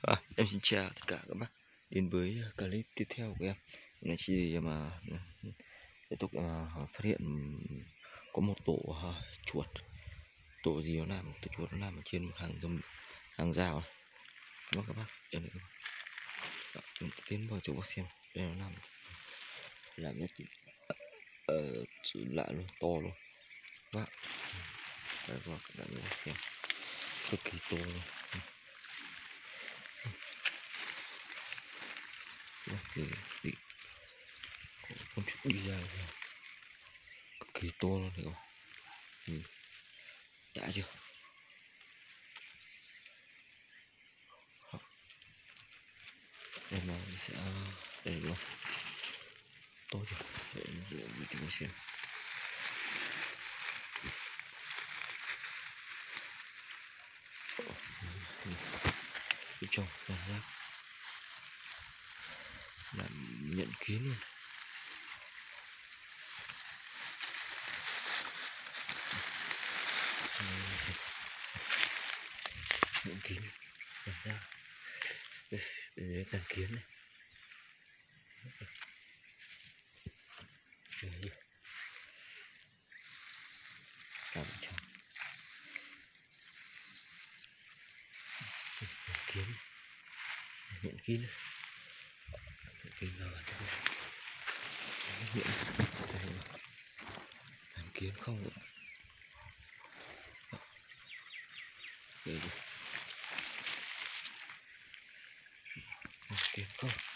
Em xin chào tất cả các bác đến với clip tiếp theo của em. Hôm nay chỉ mà tiếp tục phát hiện có một tổ chuột, tổ gì nó làm, tổ chuột nó làm ở trên một hàng rào này. Đúng không các bác? Đây này các bác. Tiến vào chỗ bác xem, đây nó làm rất lạ luôn, to luôn. Bác, đây các bác xem, cực kỳ to luôn. Thì con chuột đi ra rồi. Cực kỳ to luôn các bạn. Đã chưa? Đây mà sẽ đây luôn, to chưa? Để chúng ta xem. Bên trong cảm giác làm nhận kiến luôn. Nhận kiến cảm giác đây tàn kiến này. Đây. Cả bên trong nhận kiến rồi tàn kiến không nữa. Đây đi. Tàn kiến không.